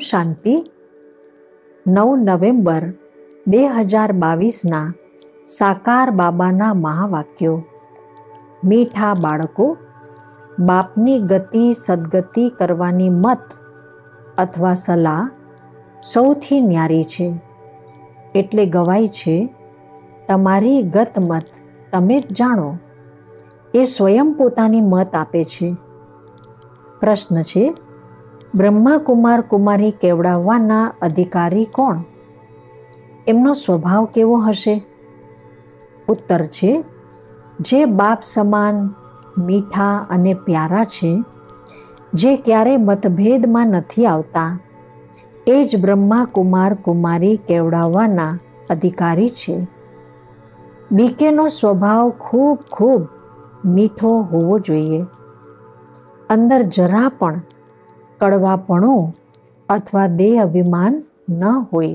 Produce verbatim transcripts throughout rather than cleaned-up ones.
શાંતિ નવ નવેમ્બર બે હજાર બાવીસના સાકાર બાબાના મહાવાક્યો. મીઠા બાળકો, બાપની ગતિ સદગતિ કરવાની મત અથવા સલાહ સૌથી ન્યારી છે. એટલે ગવાય છે, તમારી ગત મત તમે જ જાણો. એ સ્વયં પોતાની મત આપે છે. પ્રશ્ન છે, બ્રહ્માકુમાર કુમારી કેવડાવવાના અધિકારી કોણ? એમનો સ્વભાવ કેવો હશે? ઉત્તર છે, જે બાપ સમાન મીઠા અને પ્યારા છે, જે ક્યારે મતભેદમાં નથી આવતા, એ જ બ્રહ્માકુમાર કુમારી કેવડાવવાના અધિકારી છે. બીકેનો સ્વભાવ ખૂબ ખૂબ મીઠો હોવો જોઈએ. અંદર જરા પણ કડવાપણું અથવા દેહ અભિમાન ન હોય.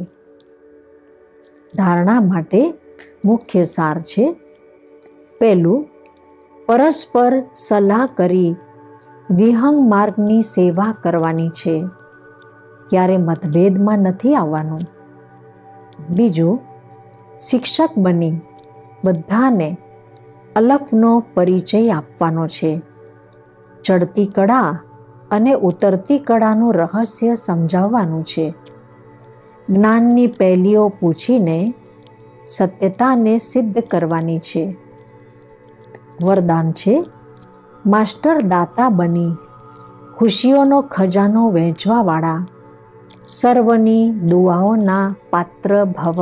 ધારણા માટે મુખ્ય સાર છે. પહેલું, પરસ્પર સલાહ કરી વિહંગ માર્ગની સેવા કરવાની છે. ક્યારે મતભેદમાં નથી આવવાનું. બીજું, શિક્ષક બની બધાને અલફનો પરિચય આપવાનો છે. ચડતી કળા અને ઉતરતી કળાનું રહસ્ય સમજાવવાનું છે. જ્ઞાનની પહેલીઓ પૂછીને સત્યતાને સિદ્ધ કરવાની છે. વરદાન છે, માસ્ટર દાતા બની ખુશીઓનો ખજાનો વહેંચવાવાળા સર્વની દુઆઓના પાત્ર ભવ.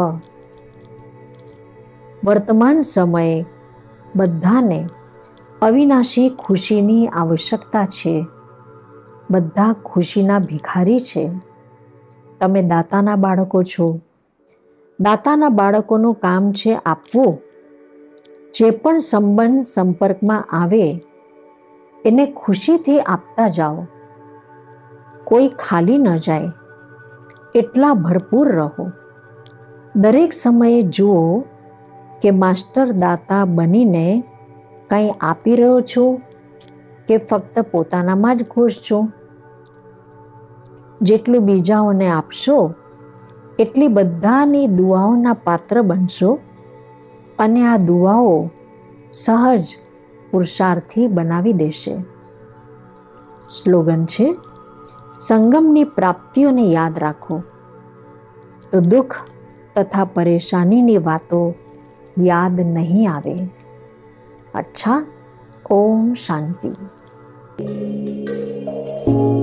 વર્તમાન સમયે બધાને અવિનાશી ખુશીની આવશ્યકતા છે. બધા ખુશીના ભિખારી છે. તમે દાતાના બાળકો છો. દાતાના બાળકોનું કામ છે આપવું. જે પણ સંબંધ સંપર્કમાં આવે એને ખુશીથી આપતા જાઓ. કોઈ ખાલી ન જાય એટલા ભરપૂર રહો. દરેક સમયે જુઓ કે માસ્ટર દાતા બનીને કંઈ આપી રહ્યો છું કે ફક્ત પોતાનામાં જ ખુશ છું. જેટલું બીજાઓને આપશો એટલી બધાની દુઆઓના પાત્ર બનશો અને આ દુઆઓ સહજ પુરુષાર્થી બનાવી દેશે. સ્લોગન છે, સંગમની પ્રાપ્તિઓને યાદ રાખો તો દુઃખ તથા પરેશાનીની વાતો યાદ નહીં આવે. અચ્છા, ઓમ શાંતિ.